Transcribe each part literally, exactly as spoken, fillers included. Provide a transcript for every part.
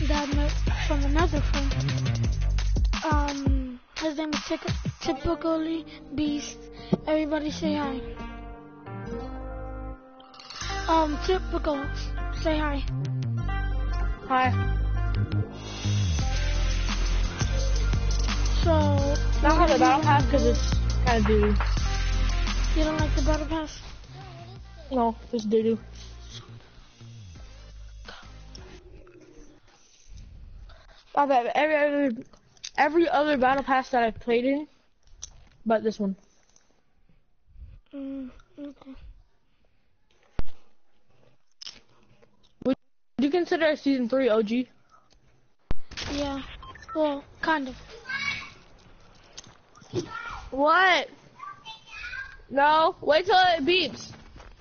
that I met from another friend. Um, his name is Tic- Typically Beast. Everybody say hi. Um, Typical, say hi. Hi. So, Not how the battle pass because it's kind of doo doo. You don't like the battle pass? No, it's doo doo. I bet every other, every other battle pass that I've played in, but this one. Mm, okay. Would you consider a season three O G? Yeah. Well, kind of. What? No, wait till it beeps.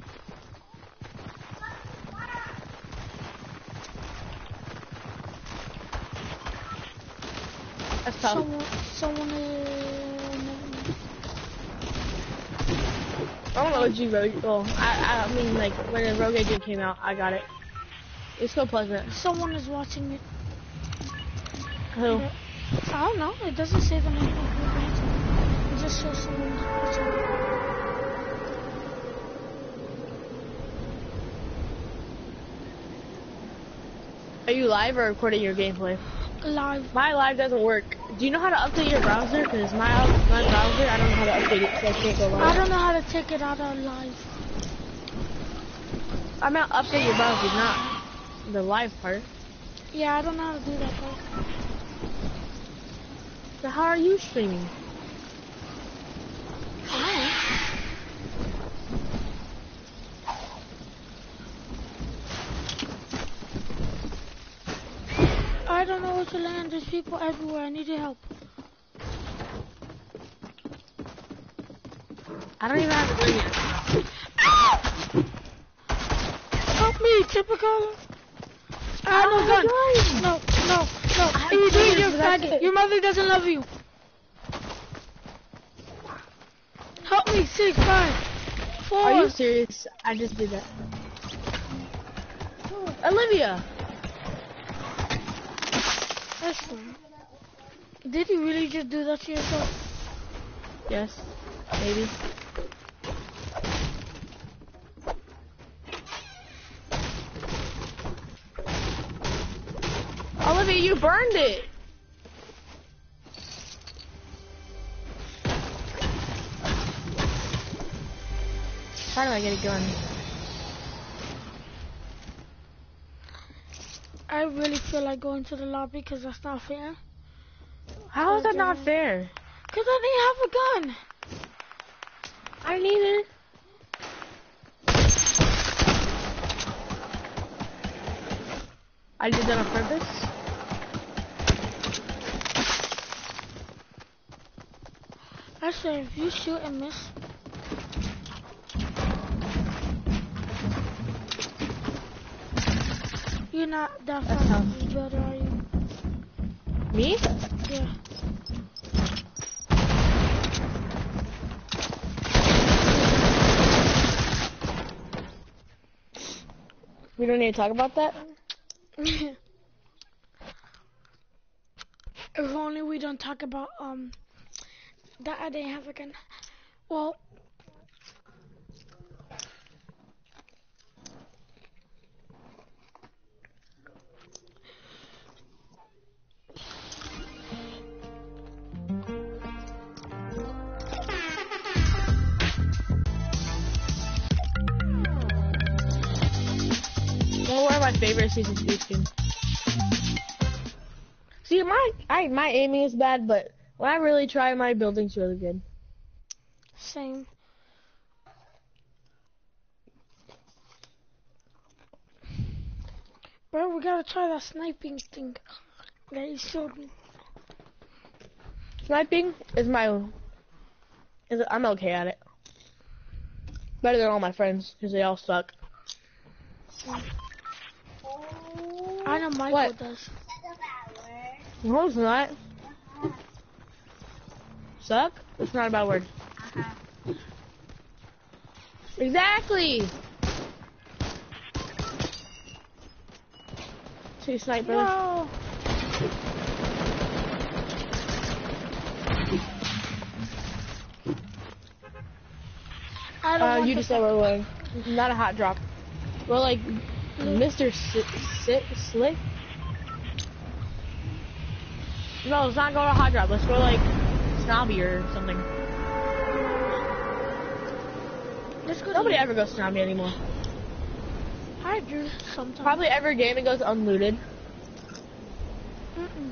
That's tough. Someone, someone is... I'm an O G Rogue. Well, I, I mean, like, when the Rogue Agent came out, I got it. It's so pleasant. Someone is watching it. Who? Yeah. I don't know. It doesn't say the name of it. It just shows someone is watching it. Are you live or recording your gameplay? Live. My live doesn't work. Do you know how to update your browser? Because my my browser, I don't know how to update it, so I can't go live. I don't know how to take it out of live. I'm not update your browser, not the live part. Yeah, I don't know how to do that part. So how are you streaming? I I don't know where to land. There's people everywhere. I need your help. I don't even have a ring. Ah! Help me, Typical. I have no gun. No, no, no. You do your faggot. Your mother doesn't love you. Help me, six, five, four. Are you serious? I just did that. Olivia. That's fine. Did you really just do that to yourself? Yes, maybe. Olivia, you burned it. How do I get a gun? I really feel like going to the lobby because that's not fair. How is that not fair? Because I didn't have a gun. I need it. I did that on purpose. Actually, if you shoot and miss, you're not that fast better, are you? Me? Yeah. We don't need to talk about that? If only we don't talk about um that I didn't have a gun. Well, Well, one of my favorite season two skins. See, my I my aiming is bad, but when I really try, my building's really good. same. Bro, we gotta try that sniping thing that you showed me. Sniping is my own. Is I'm okay at it. Better than all my friends because they all suck. I know Michael What? does. No, it's not. Suck? It's not a bad word. Exactly. Two sniper. No. I don't Uh, want you to just said we're winning. Not a hot drop. We're like Mister Si Si Slick. No, let's not go to hot drop. Let's go like Snobby or something. Let's go. Nobody to ever goes Snobby anymore. I do sometimes. Probably every game it goes unlooted. Mm-mm.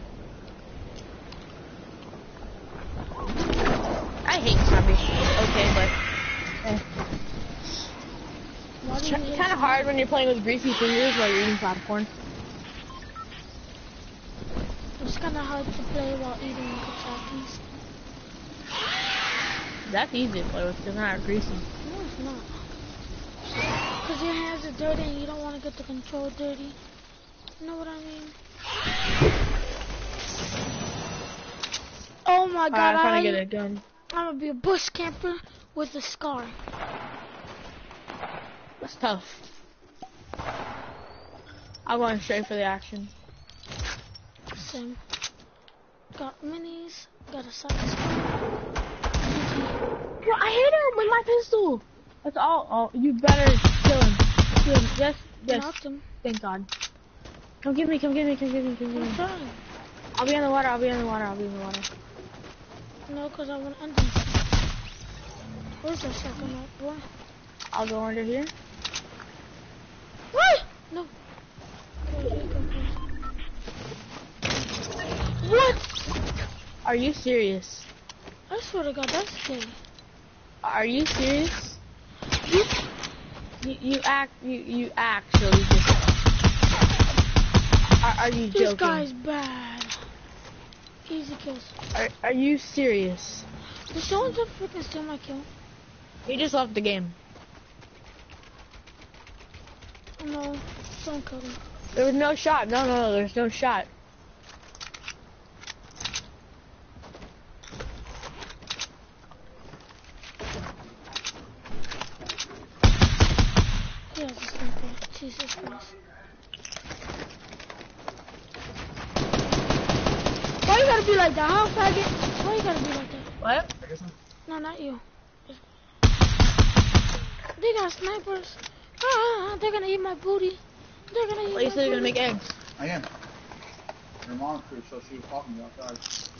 I hate Snobby. Okay, but eh. Why do It's you hate kind of hard when you're playing with greasy fingers while you're eating popcorn. It's kind of hard to play while eating Takis. That's easy to play with because they're not greasy. No, it's not. Because your hands are dirty and you don't want to get the control dirty. You know what I mean? Oh my god, I'm trying I, to get a gun. I'm gonna be a bush camper with a scar. That's tough. I'm going straight for the action. Same. Got minis, got a side scar. Bro, I hit him with my pistol. That's all. Oh, you better kill him. Kill him. Yes, yes. Knocked him. Thank God. Come get me, come get me, come get me, come get I'm me. trying. I'll be in the water, I'll be in the water, I'll be in the water. No, because I want to end this. Where's that shotgun at, boy? I'll go under here. What? No. What? Are you serious? I swear to God, that's scary. Are you serious? You, you, you act, you, you actually just, are, are you joking? This guy's bad. Easy kills. Are, are you serious? Did someone just freaking steal my kill? He just left the game. No, someone killed him. There was no shot. No, no, no, there's no shot. He has a sniper. Jesus Christ. Why you gotta be like that, huh, faggot? Why you gotta be like that? What? No, not you. They got snipers. Ah, they're gonna eat my booty. They're gonna eat Well, you my said you're gonna booty. make eggs. I am. Your mom's pretty sure she was talking to me outside.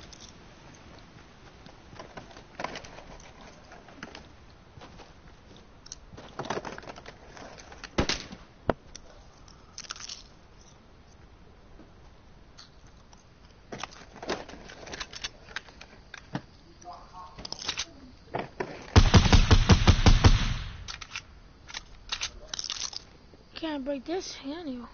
Can't break this, can you?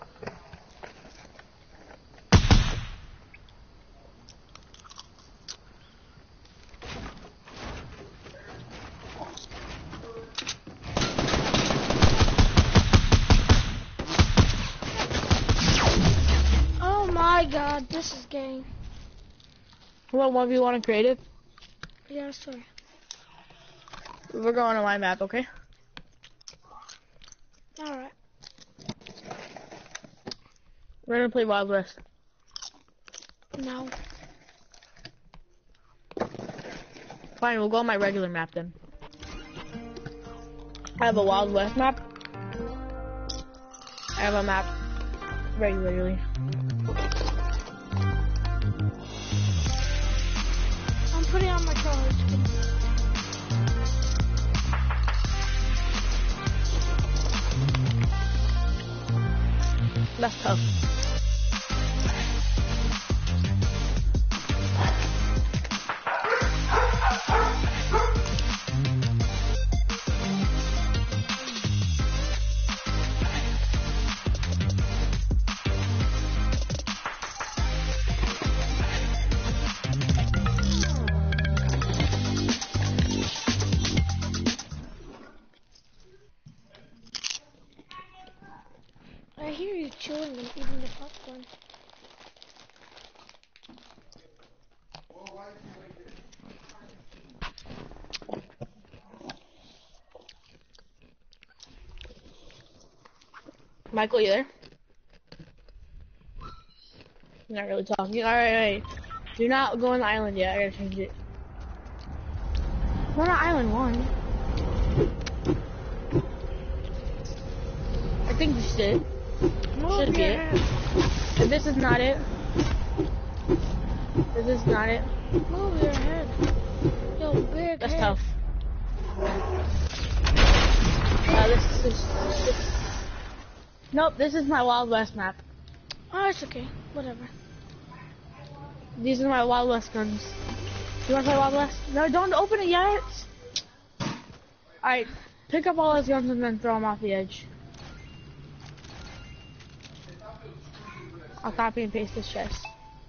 Oh my God, this is gay. What one v one and creative? Yeah, sorry. We're going on my map, okay? Alright. We're gonna play Wild West. No. Fine, we'll go on my regular map then. I have a Wild West map. I have a map regularly. I'm putting on my colors. That's tough. I hear you chewing and eating the popcorn. Michael, you there? You're not really talking. Alright, wait. Do not go on the island yet. I gotta change it. We're on island one. I think this is it. Move Should be your it. head. If this is not it. If this is not it. Move your head. Yo, big That's head. tough. Uh, this is... This, nope, this is my Wild West map. Oh, it's okay. Whatever. These are my Wild West guns. You wanna play Wild West? No, don't open it yet! Alright, pick up all those guns and then throw them off the edge. I'll copy and paste this chest.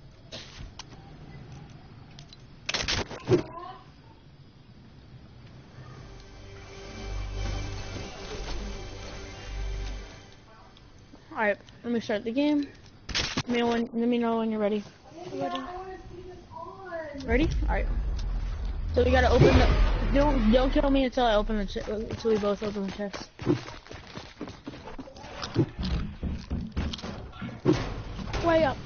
Alright, let me start the game. Let me know when, let me know when you're ready. Ready? Ready? Alright. So we gotta open the... Don't, don't kill me until I open the chest. Until we both open the chest. Way up.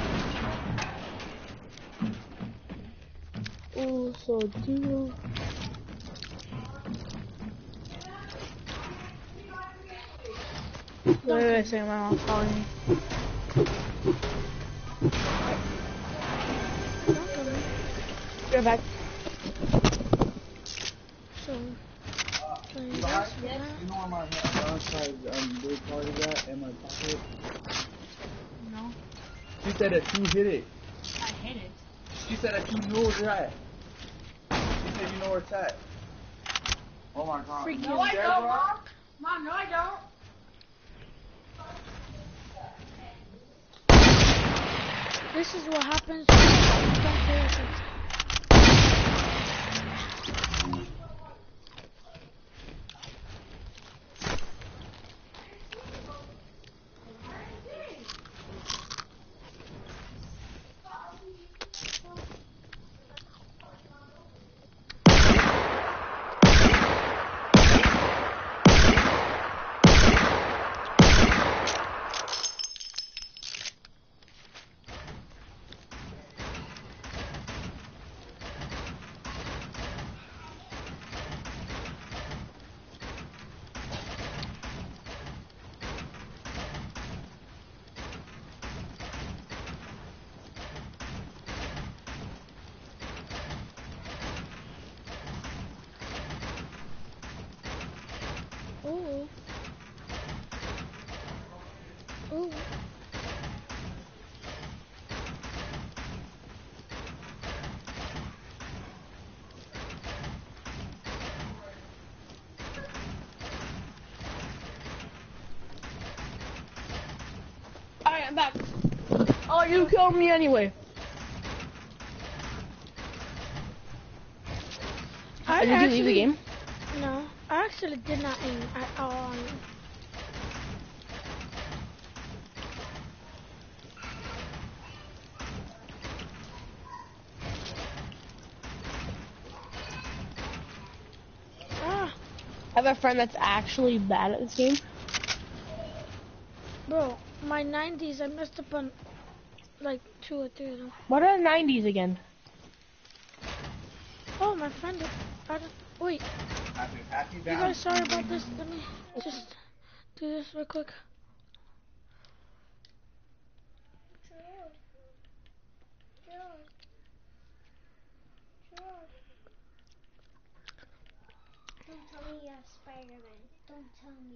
Oh, so do... Wait, wait, wait a second, my mom's calling me. Don't kill me. Be right back. So, can you You guys do know that? where my downside um, big part of that in my pocket? No. She said that you hit it. I hit it. She said that you knew where it's at. She said you know where it's at. Oh my god. Freak You you. scared, bro? Mom, no I don't. This is what happens when you don't pay attention. Ooh. Ooh. Alright, I'm back. Oh, you killed me anyway. I Did you leave the actually- game? No, I actually did not aim at all on you. Ah, I have a friend that's actually bad at this game. bro, my nineties, I messed up on like two or three of them. What are the nineties again? Oh, my friend, I don't, wait, Happy, happy you down. guys sorry about this? Let me just do this real quick. Don't tell me you have Spider-Man. Don't tell me.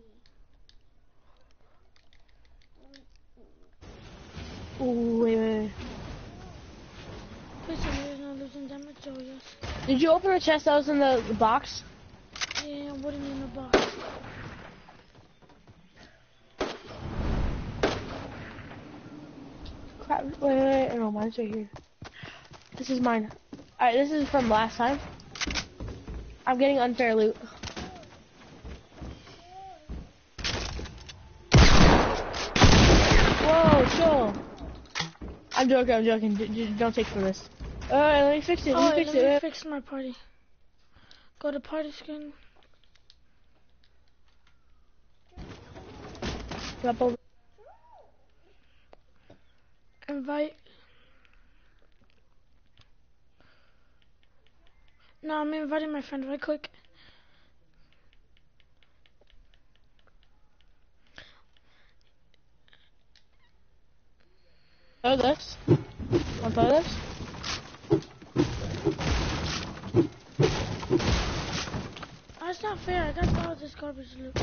Ooh, wait, wait, wait. Please tell me there's no losing damage. Oh, yes. Did you open the chest that was in the, the box? Yeah, what do you mean the box? Crap, wait, wait, wait. No, mine's right here. This is mine. Alright, this is from last time. I'm getting unfair loot. Whoa, chill. I'm joking, I'm joking. D d don't take from this. Alright, let me fix it, Oh, let me wait, fix let me it. fix my party. Go to party screen. Drop over. Invite. No, I'm inviting my friend right quick. Oh, this. Want to play this? That's not fair. I got all this garbage loot.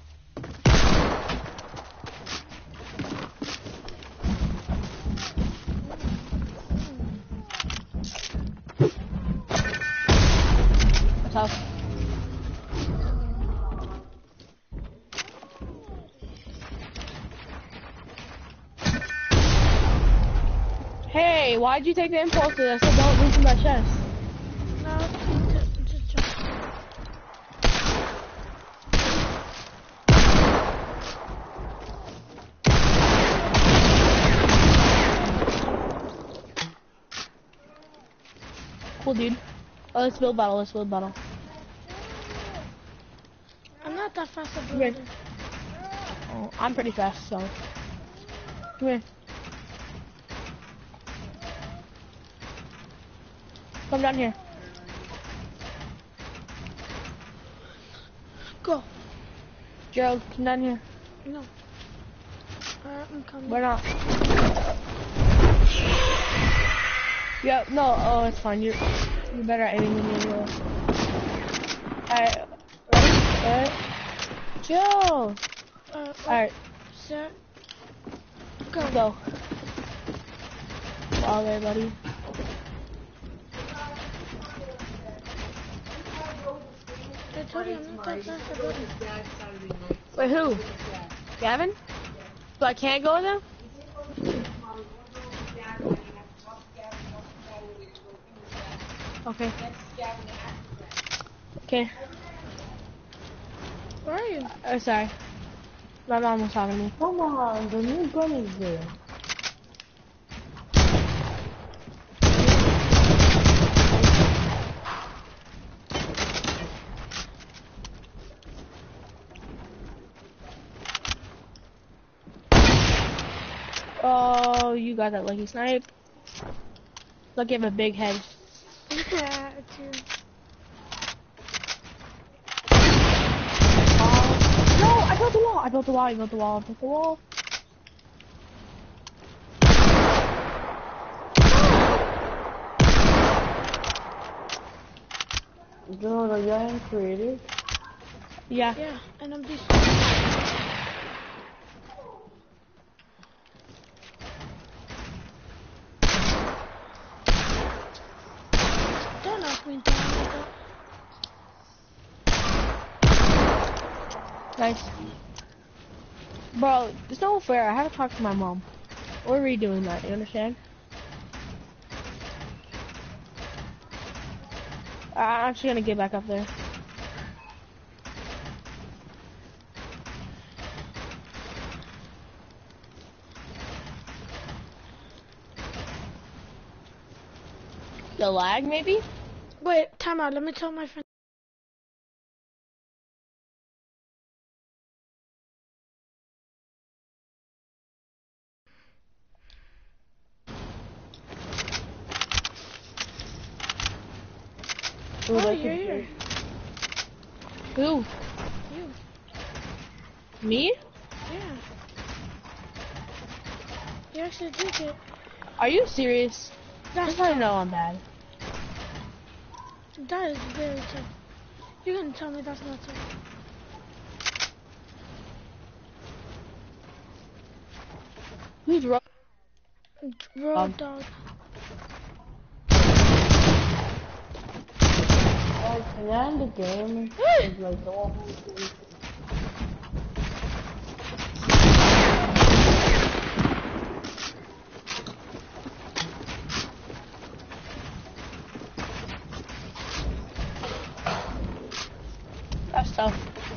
Tough. Hey, why'd you take the impulse? I said don't reach in my chest. No, just, just jump. Cool, dude. Oh, let's build battle. Let's build battle. I'm not that fast at Come here. building. Oh, I'm pretty fast, so. Come here. Come down here. Go. Gerald, come down here. No. Alright, I'm coming. Why not? Yeah, no, oh, it's fine. You're, you're better at aiming than you are. Alright, ready? Alright. Chill. Uh, Alright, set. Go. go. All there, buddy. I told you I'm not that fast at building. Wait, who? Gavin? So I can't go with him? Okay. Okay. Where are you? Oh, sorry. My mom was talking to me. Come on, the new gun is there. Oh, you got that lucky snipe. Look, you have a big head. Yeah, too. No, I built the wall. I built the wall. I built the wall. I built the wall. Dude, are you in creative? Yeah. Yeah, and I'm decent. Don't knock me down like that. Nice. Bro, it's no fair. I have to talk to my mom. We're redoing that. You understand? Uh, I'm actually gonna get back up there. The lag, maybe? Wait, time out. Let me tell my friend. Ooh, Oh, that's you're a- here. Who? You. Me? Yeah. You actually did it. Are you serious? That's That's how you tough. know I'm bad. That is very tough. You're gonna tell me that's not tough. Who's wrong? Road Um. dog. Like, can I end the game? It's like the one who- That's tough.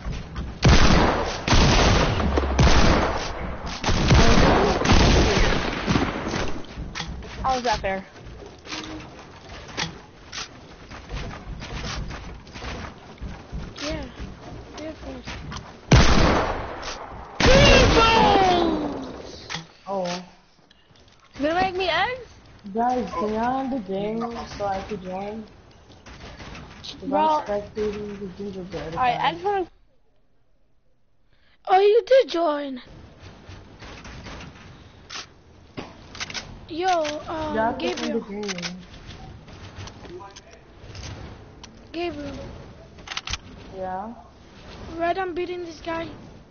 How is that fair? Yeah. Beautiful. Oh. Wait, wait, Guys, can y'all end the game so I could join? Bro. I'm spectating the gingerbread. Alright, I just wanna. Oh, you did join. Yo, um, Y'all can end Gabriel. the game. Gabriel. Yeah. Right, I'm beating this guy.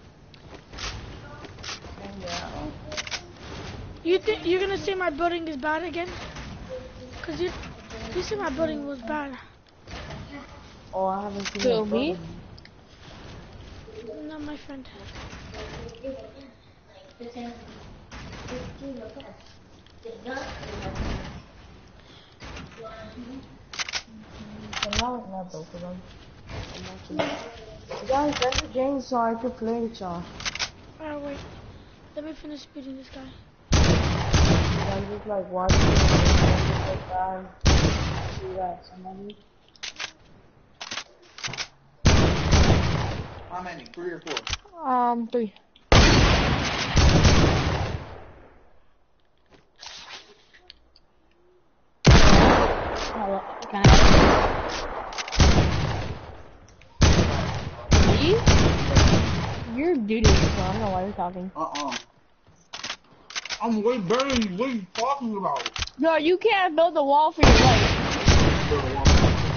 Yeah. You think you're gonna say my building is bad again? Cause you, you said my building was bad. Oh, I haven't seen Who, your me? brother. Not my friend. I'm not like that though, cause I'm, I'm watching. Guys, end the game so I could play with y'all. Alright, wait. Let me finish beating this guy. I'm just like watching and just like that. See that somebody. How many? Three or four? Um, three. Hello, can I Me? You're doo-doo, so I don't know why you're talking. Uh-uh. I'm way better than you. What are you talking about? No, you can't build a wall for your life. Build a wall.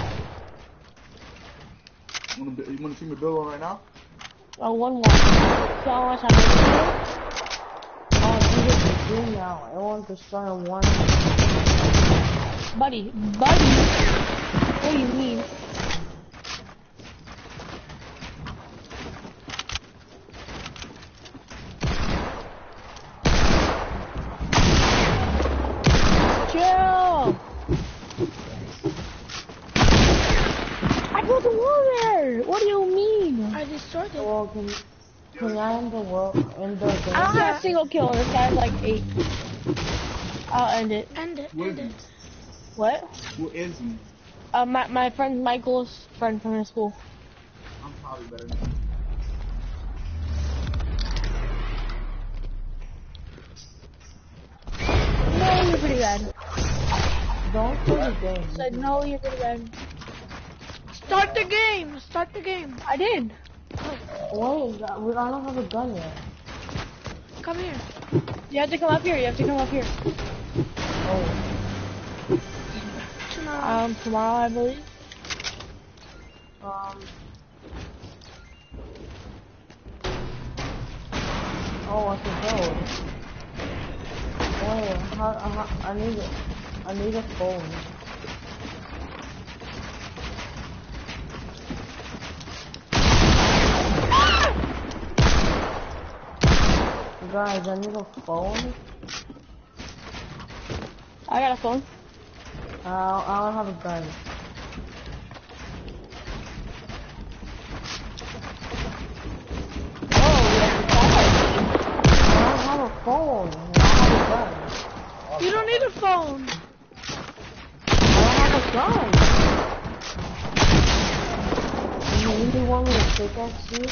You wanna, bu- you wanna see me build one right now? Oh, one wall. So I want to Oh, you get the game now. I want to start on one. Buddy, buddy. What do you mean? Chill. I built a wall there. What do you mean? I destroyed it. Well, can, can I end the world, end the game? I don't have a single kill. This guy's like eight. I'll end it. End it. Who is End he? it. What? Who is he? Uh, my my friend Michael's friend from his school. I'm probably better than him. No, you're pretty bad. Don't play the game. Said no, you're pretty bad. Start the game. Start the game. I did. Wait, I don't have a gun yet. Come here. You have to come up here. You have to come up here. Oh. Tomorrow. Um, tomorrow I believe. Um. Oh, I can go. Wait, how, how, I need a, I need a phone. Guys, I need a phone. I got a phone. Uh, I don't have a gun. Oh, you have to call. I don't have a phone. I have a gun. You don't need a phone. I don't have a gun. Do you really want me to pickaxe you?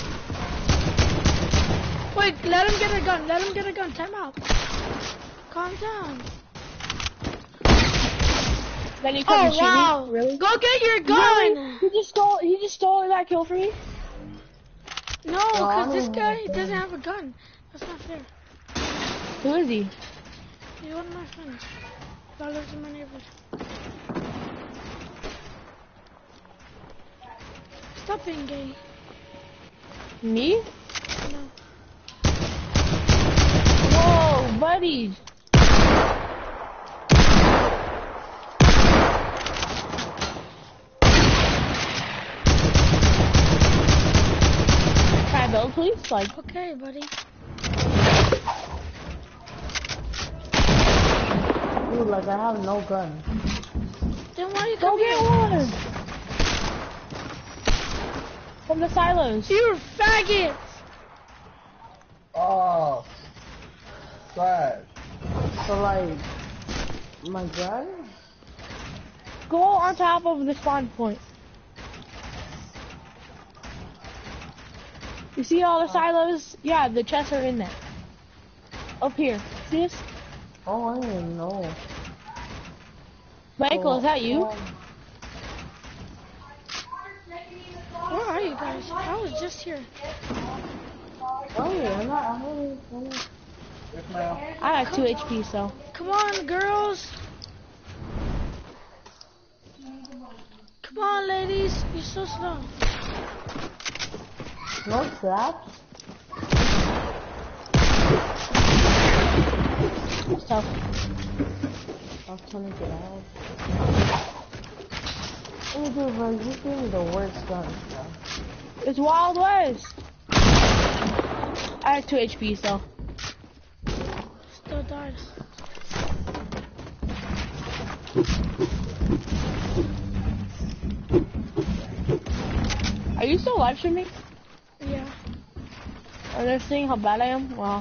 Wait, let him get a gun. Let him get a gun. Time out. Calm down. Then you come Oh and shoot wow. me. Really? Go get your gun. Really? He just stole. He just stole that kill from me. No, I because this don't guy have a gun. doesn't have a gun. That's not fair. Who is he? He's one of my friends. That lives in my neighborhood. Stop being gay. Me? No. Whoa, buddy. Can I build, please? Like, Okay, buddy. Dude, like I have no gun. Then why you go come get here? one from the silos. You faggot! Oh. Trash. So like, my gun? Go on top of the spawn point. You see all the silos? Yeah, the chests are in there. Up here. See this? Oh, I didn't even know. Michael, is that you? Um, Where are you guys? I was just here. oh yeah, I'm not. I'm really. I'm really Yes, ma'am. I have two H P, so. Come on, girls. Come on, ladies. You're so slow. no traps. It's tough. I'm trying to get out. Let me do, bro. You gave me the worst gun, bro. It's Wild West. I have two H P, so. Still died. Are you still live streaming? Yeah. Are they seeing how bad I am? Wow.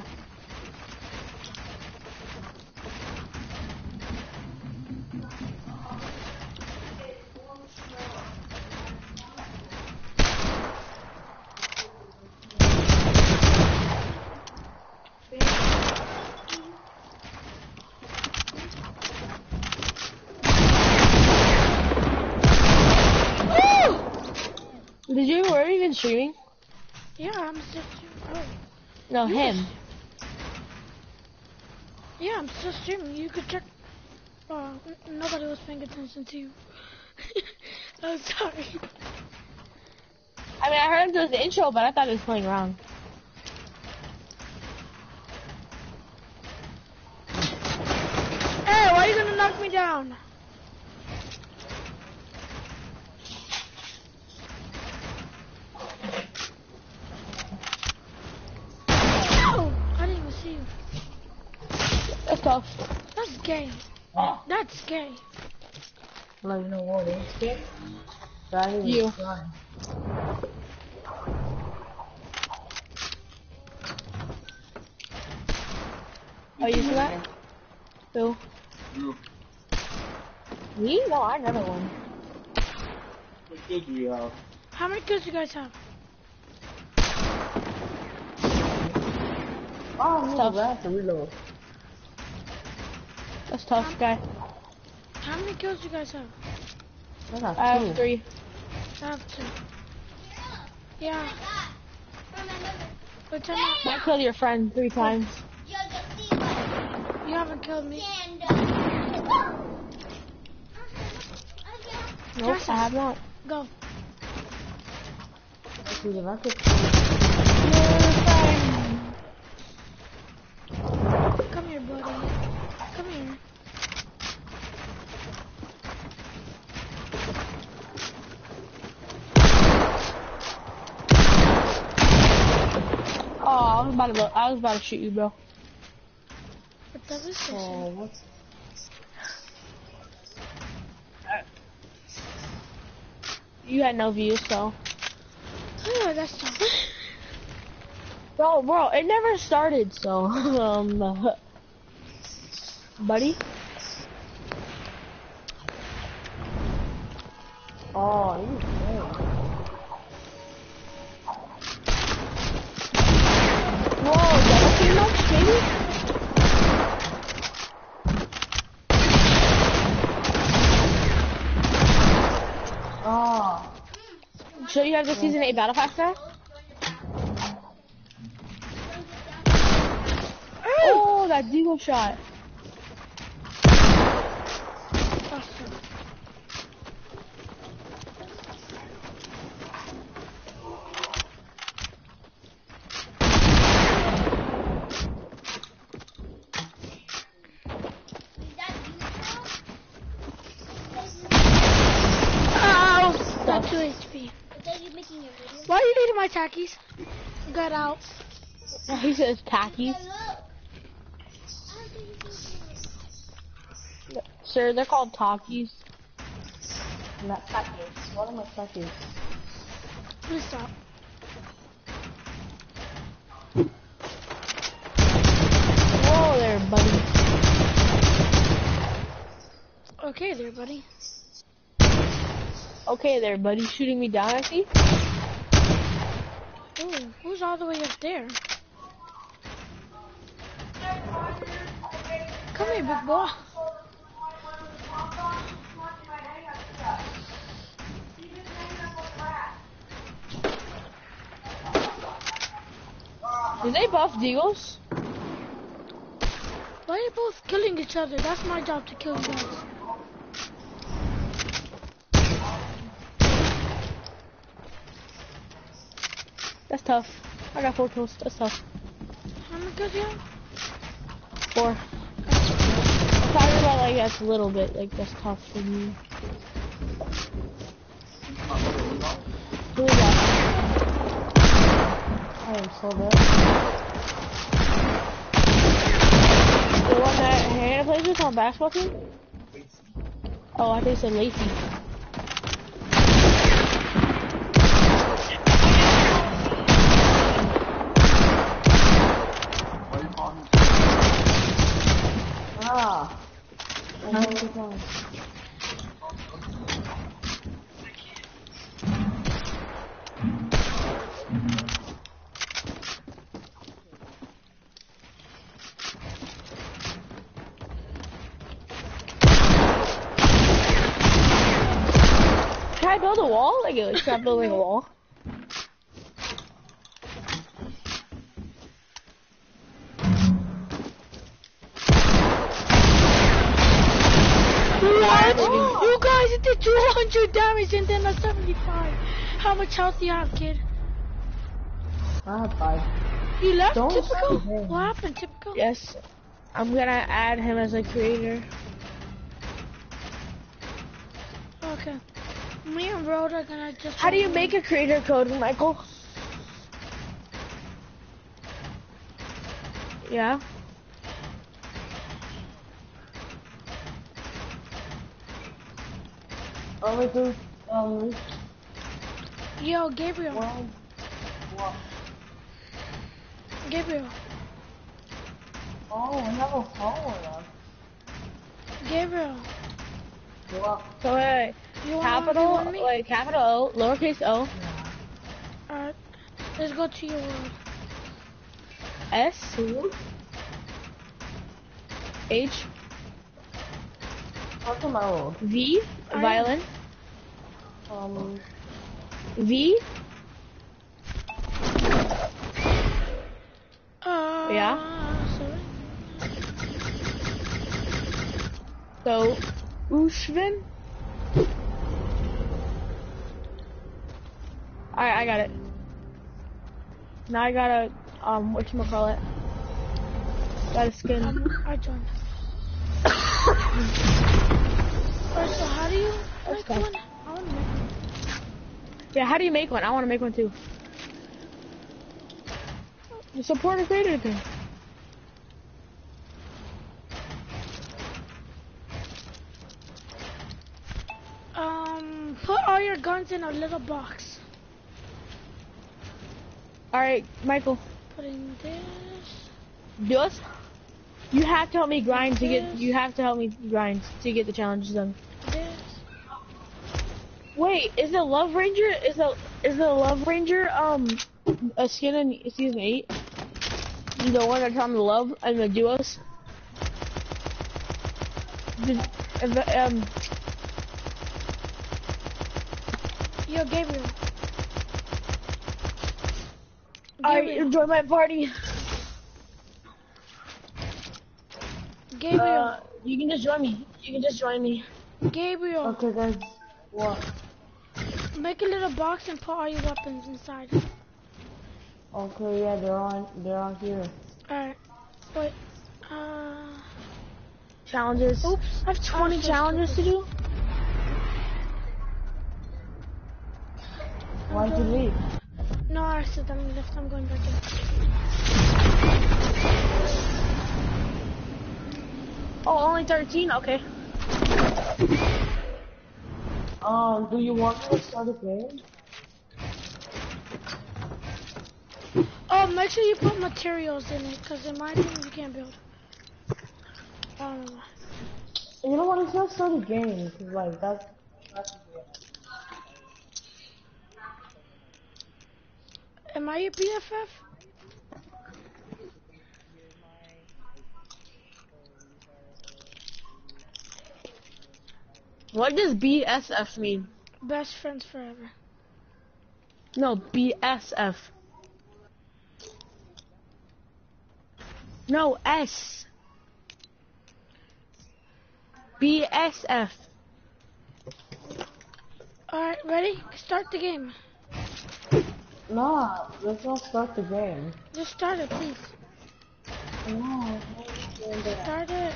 Did you were you even streaming? Yeah, I'm still. Oh. No, You him. was- Yeah, I'm still streaming. You could check. Uh, n- nobody was paying attention to you. I'm sorry. I mean, I heard him do the intro, but I thought he was playing around. Hey, why are you gonna knock me down? Oh, I didn't even see you. That's tough. That's gay. That's gay. Like, you know what? It's good. That is You. fun. Are you see that? Who? You. Me? No, I never won. What good do you have? How many kills you guys have? Oh, no, Tough. I have to reload. That's tough, guy. How many kills you guys have? I got I two. have three. I have two. Yeah. But tell me, I killed your friend three times. you haven't killed me. Nope, Yes, I have not. Go. Dude, if I could Come here, buddy. Come here. Oh, I was about to, I was about to shoot you, bro. What does this say? Oh, what's You had no views, so. Oh, that's tough. Bro, bro, it never started, so. um, buddy. Oh, you good. Whoa, double team ups, baby? Oh, So you have the season eight battle pass now? Oh, that deagle shot. Awesome. Ow! Got two H P. Why are you eating my tackies? Got out. He says tacky. Sir, they're called Takis. not packets. What are my packets? Please stop. Whoa there, buddy. Okay there, buddy. Okay there, buddy. Shooting me down, I see. Ooh, who's all the way up there? Come here, big boy. Did they buff Deagles? Why are you both killing each other? That's my job to kill you guys. That's tough. I got four kills. That's tough. How many kills you have? Four. I'm talking about like that's a little bit. Like that's tough for me. Who is that? I am so dead. The one that Hannah plays with on basketball team? Oh, I think it said Lacey. Ah. I know what you're doing. Can I build a wall? Like, like stop building a wall. What? You guys, it did two hundred damage and then a seventy-five. How much health do you have, kid? I have five. You left? Don't Typical? say him. What happened, Typical? Yes. I'm gonna add him as a creator. Okay. Me and Road are gonna just... How do you make a creator code, Michael? Yeah. Only two, um, Yo, Gabriel. one, one. Gabriel. Oh, I have a phone with us. Gabriel. What? So wait, You wanna capital, one v one me? like capital O, lowercase o, Alright. Let's go to your world. S, Two? H, Talk to my old. V, I- violin, Um, V, Uh, Yeah? Sorry. so, Ushvin. Alright, I got it. Now I gotta, um, whatchamacallit? Got a skin. Um, I joined. Alright, so how do you Let's make go. one? I wanna make one. Yeah, how do you make one? I wanna make one too. The support a creator thing. Um, put all your guns in a little box. Alright, Michael, Putting this, do us? You have to help me grind to get, you have to help me grind to get the challenges done. this. Wait, is the Love Ranger, is the, is the Love Ranger, um, a skin in season eight? The one that's on the Love and the duos? Did, the, um, Yo, Gabriel. alright, Gabriel. enjoy my party. Gabriel. Uh, you can just join me. You can just join me. Gabriel. okay, guys. What? Make a little box and put all your weapons inside. Okay, yeah, they're on, they're on here. Alright. Wait. Uh. Challenges. Oops. I have twenty I'm so challenges to do. Why'd you leave? No, I accidentally left. I'm going back in. Oh, only thirteen? Okay. Um, do you want me to start a game? Oh, make sure you put materials in it, because in my thing you can't build. I don't know. You know what? It's not start a game, cause like that's that's Am I your B F F? What does B S F mean? Best friends forever. No, B S F. No, S. B S F. Alright, ready? Start the game. Nah, let's not start the game. Just start it, please. No, no, no, Start it.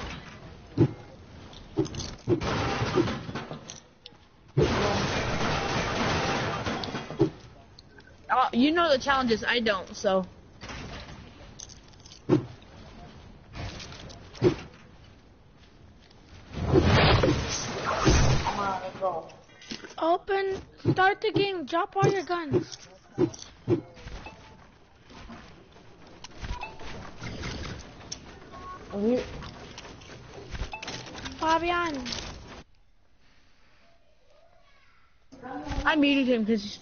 Oh, you know the challenges, I don't, so. Come on, let's go. Open, start the game, drop all your guns. Are you, Fabian. I muted him because.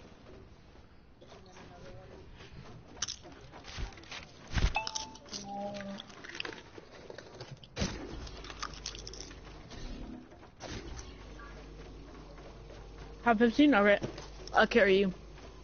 Have fifteen? Alright. I'll carry you.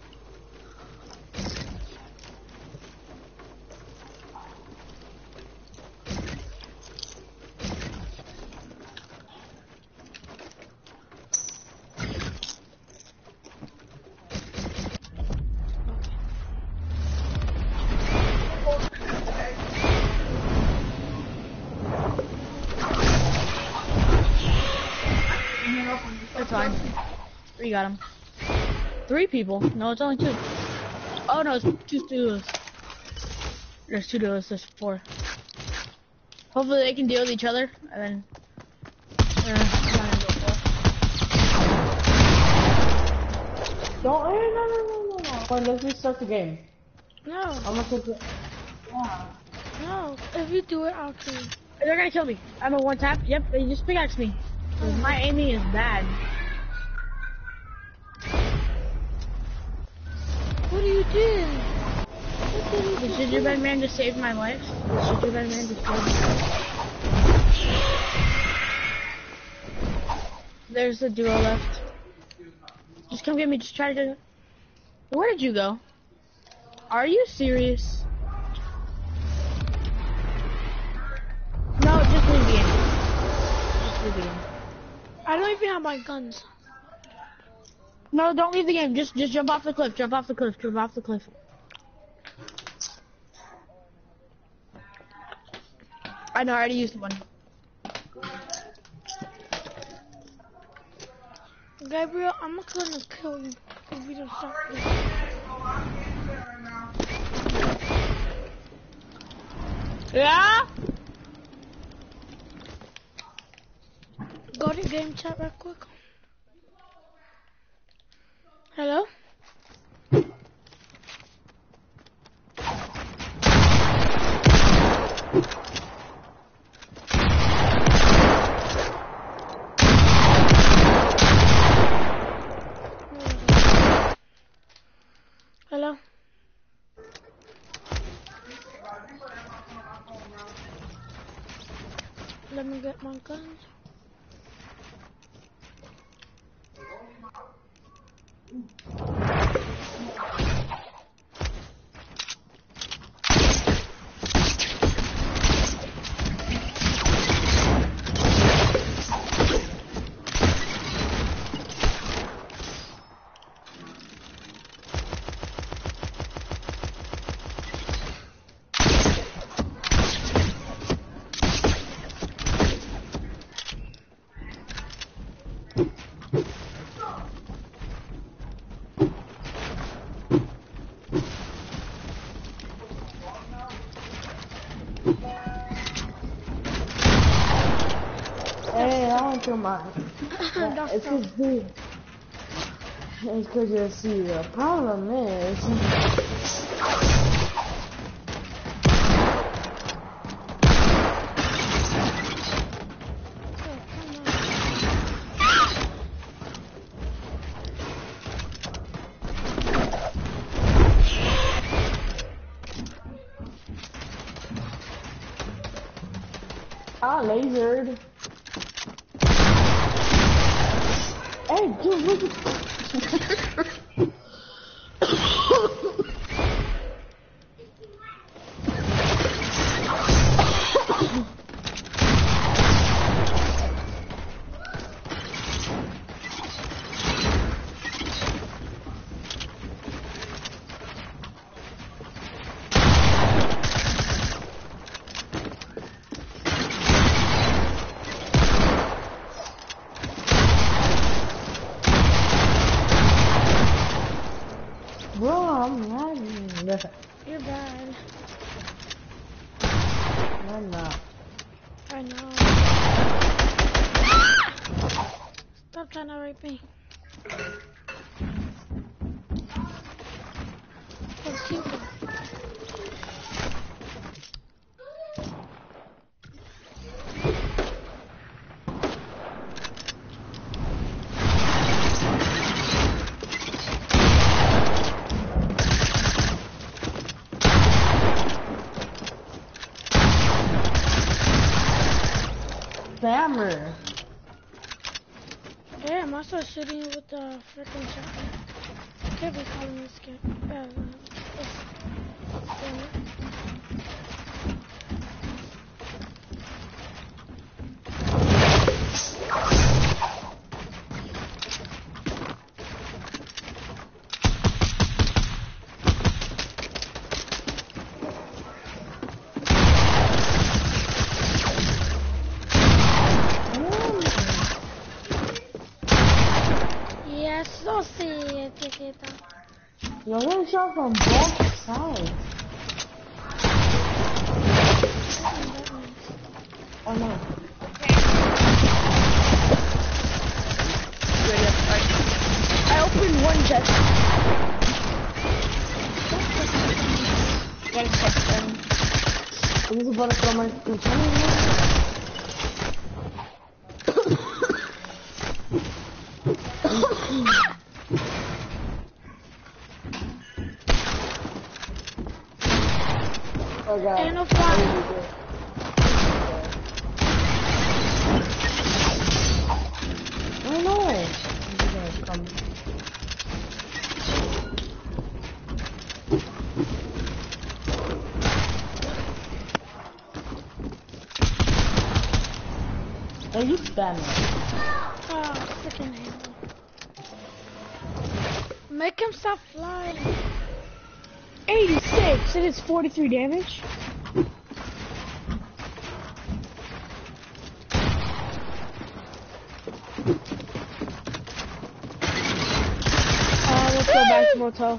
That's fine. We got him. Three people? No, it's only two. Oh no, it's two duos. There's two duos, there's four. Hopefully they can deal with each other, and then... Uh, don't, hey, no, no, no, no, no. Come on, let's restart the game. No, I'm gonna take it. Yeah. no. If you do it, I'll kill you. they're gonna kill me. I'm a one tap. Yep, they just pickaxe me. My aiming is bad. What are you doing? What did you The do? gingerbread man just saved my life. The gingerbread man just saved my life. There's a duo left. Just come get me. Just try to. Where did you go? Are you serious? No, just leave the game. Just leave the game. I don't even have my guns. No, don't leave the game. Just, just jump off the cliff. Jump off the cliff. Jump off the cliff. I know. I already used one. Gabriel, I'm gonna kill you if you don't stop this. Yeah. Go to game chat real quick. Hello? Hello? Let me get my guns. Hey, I want your mind. That's It's not- cause dude. It's cause you see the problem is. Ah, lasered. Hey, dude, look at. You're bad. I'm not. I know. Stop trying to rape me. Let's keep it. Spammer. Yeah, I'm also shooting you with the freaking shotgun. Can't be calling this kid. Yeah, damn it. Eso sí, chiquita. You're getting shot from both sides. Oh no. Ready up, right. I opened one chest. Gotta check them. This is about to throw my controller. Oh god. Ain't no fun. I know. You guys come. Are you spamming? Oh, freaking hell. Make him stop flying. eighty-six, it is forty-three damage. Uh, let's go back to motel.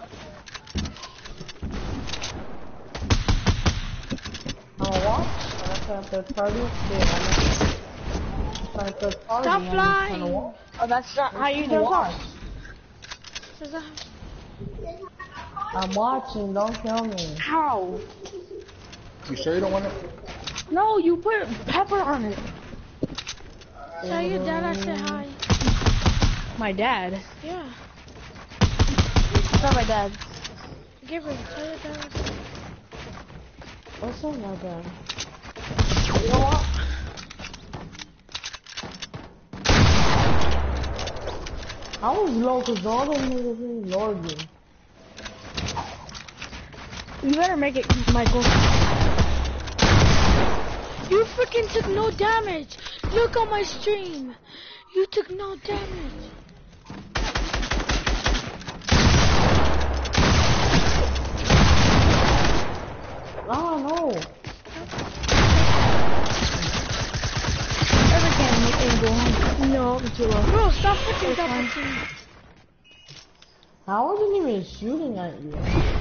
I'm gonna watch. I'm gonna play a third party. Yeah, I'm gonna play a third party. Stop and I'm flying. gonna watch. Oh, that's not how you I'm do gonna it. watch. Is that- I'm watching. Don't kill me. How? You sure you don't want it? No, you put pepper on it. Tell your dad I said hi. My dad. Yeah. It's not my dad. Give her. Tell your dad I said hi. What's up, my dad? You know what? I was low because all the niggas in Lordy. You better make it, Michael. You freaking took no damage. Look on my stream. You took no damage. Oh no. Never can make it go home. No, I'm too low. Bro, stop freaking double teaming. I wasn't even shooting at you.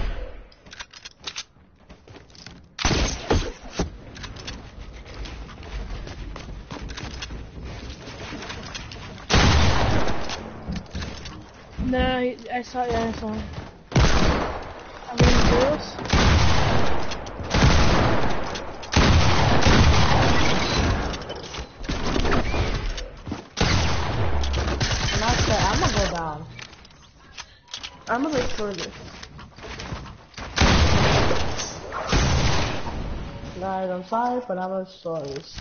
No, I I saw, yeah, I saw him. I'm getting girls. And I said, I'm gonna go down. I'm gonna restore this. Guys, I'm sorry, but I'm gonna restore this.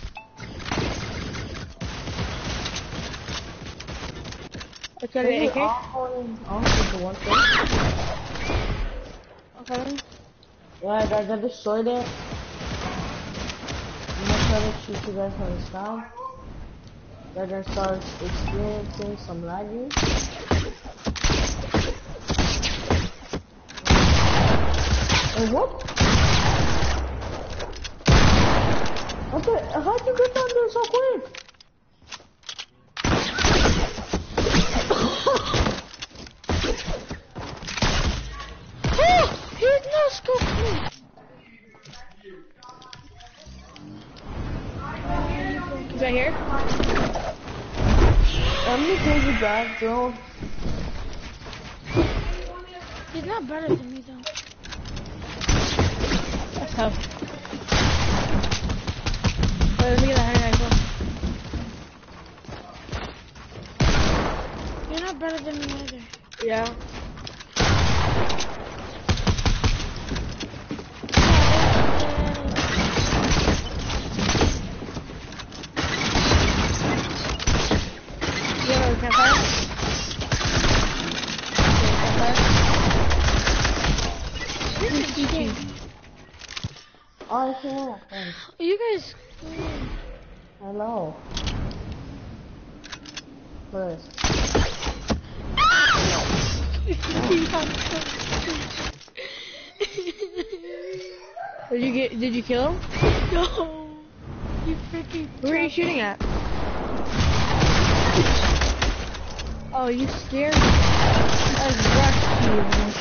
Let's go to the A K. I'm going to one thing. Okay. Yeah, guys, I destroyed it. I'm gonna try to shoot you guys from the sky. They're gonna start experiencing some lagging. And what? What the? How'd you get down there so quick? Oh, he's no scope. many kills you got, bro? He's not better than me though. That's tough. Wait, let me get a higher rifle. You're not better than me either. Yeah. You have a campfire? Oh, I can't. Thanks. You guys. Hello. First. Did you get? Did you kill him? No. You freaking. Where are you shooting at? Oh, you scared me. I rushed you.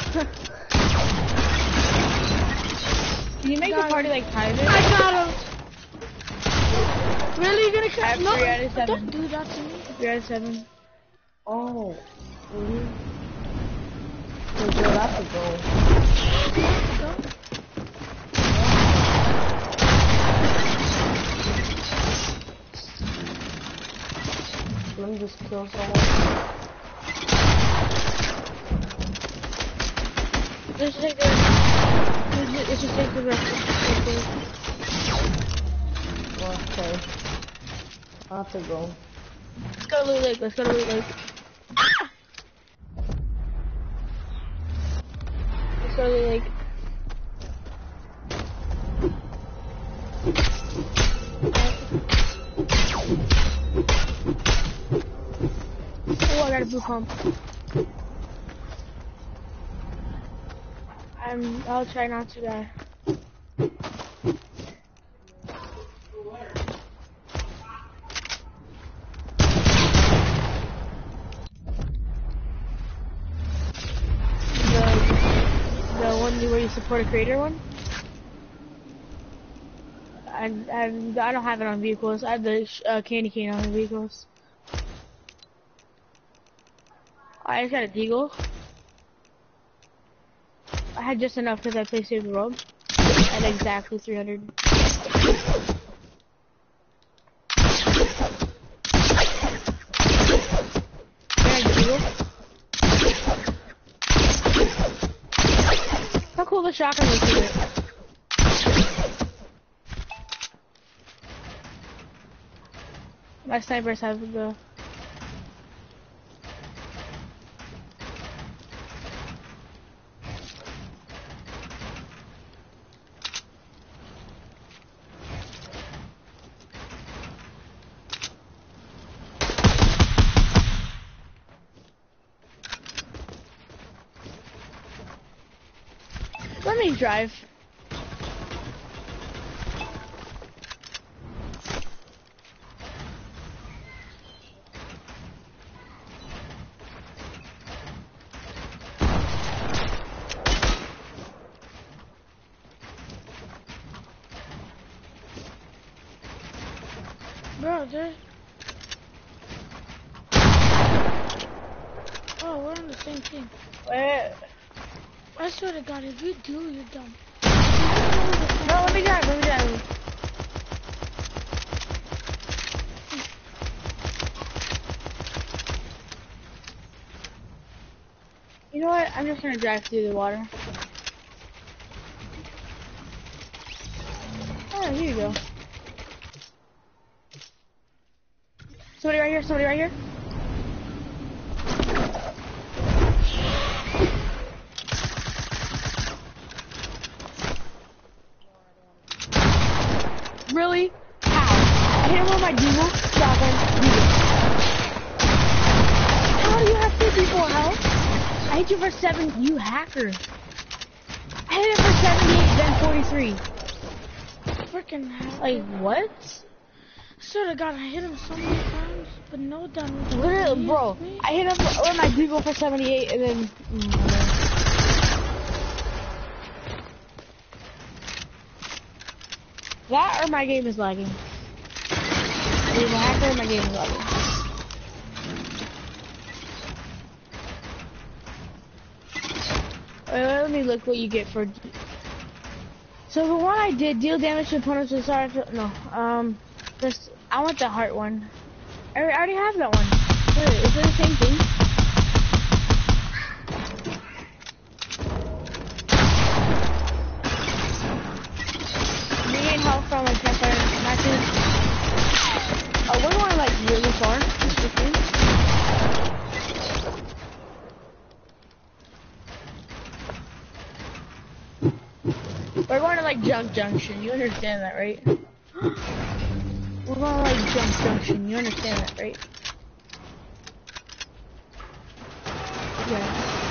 Can you make the party like private? I got him. Really? You're gonna I catch? have No. three out of seven. Don't do that to me. Three out of seven. Oh. Really? So, girl, that's a goal. Go. Let me just kill someone. Let's take the. Let's just take the rest. Okay. I have to go. Let's go to Loot Lake. Let's go to Loot Lake. Let's go to Loot Lake. Oh, I got a blue pump. I'm. I'll try not to die. The the one where you support a creator one. And and I don't have it on vehicles. I have the uh, candy cane on the vehicles. I just got a deagle. I had just enough because I played Save the World. At exactly three hundred. How cool the shotgun is here. My snipers have the. Let me drive. Bro, there's. Oh, we're on the same thing. Wait. I swear to God, if you do, you're dumb. No, let me drive. Let me drive. You know what? I'm just gonna drive through the water. Oh, here you go. Somebody right here. Somebody right here. Really? How? I hit him with my diesel shotgun. How do you have fifty-four health? I hit you for seven. You hacker. I hit him for seventy-eight, then forty-three. Freaking hell. Like what? I swear to God, I hit him so many times, but no damage. Literally, bro. Me. I hit him with my diesel for seventy-eight, and then. Mm, that or my game is lagging. Either the hacker or my game is lagging. me look what you get for. So the one I did, deal damage to opponents with start. No, um, this I want the heart one. I I already have that one. Wait, is it the same thing? Me and help from a campfire matches. Oh, we're going like really far. We're going to like Junk Junction. You understand that, right? We're going to like Junk Junction. You understand that, right? Yeah.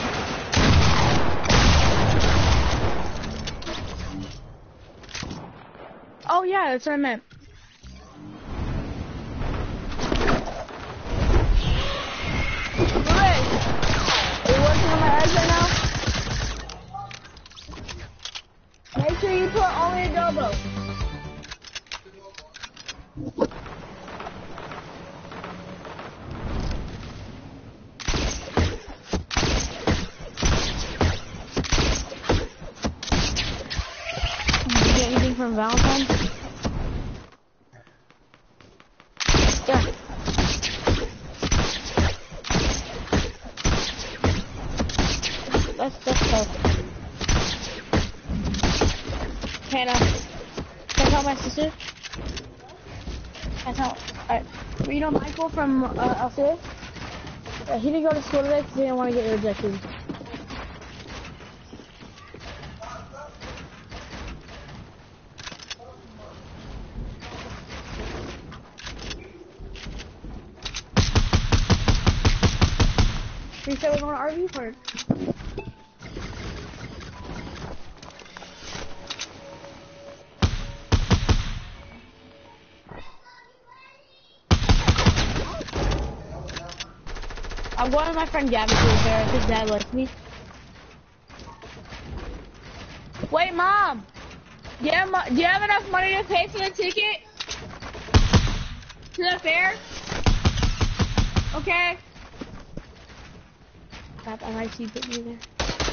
Oh yeah, that's what I meant. Are you working on my eyes right now? Make sure you put only adobo. Did you get anything from Valentine's? Yeah. That's that's tough. Can I, can I tell my sister? Can I tell, alright. You know Michael from uh, Alcea? Uh, he didn't go to school today because he didn't want to get rejected. He said we're going to R V park. I'm going with my friend Gavin to the fair. His dad lets me. Wait, Mom! Do you, have mo do you have enough money to pay for the ticket? To the fair? Okay. Crap, I might see put me there.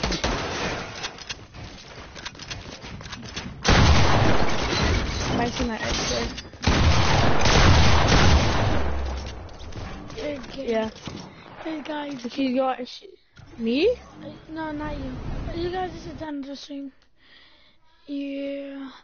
I might see my ex there. Okay. Yeah. Hey guys. She's going. She, me? No, not you. You guys sit down to the stream. Yeah.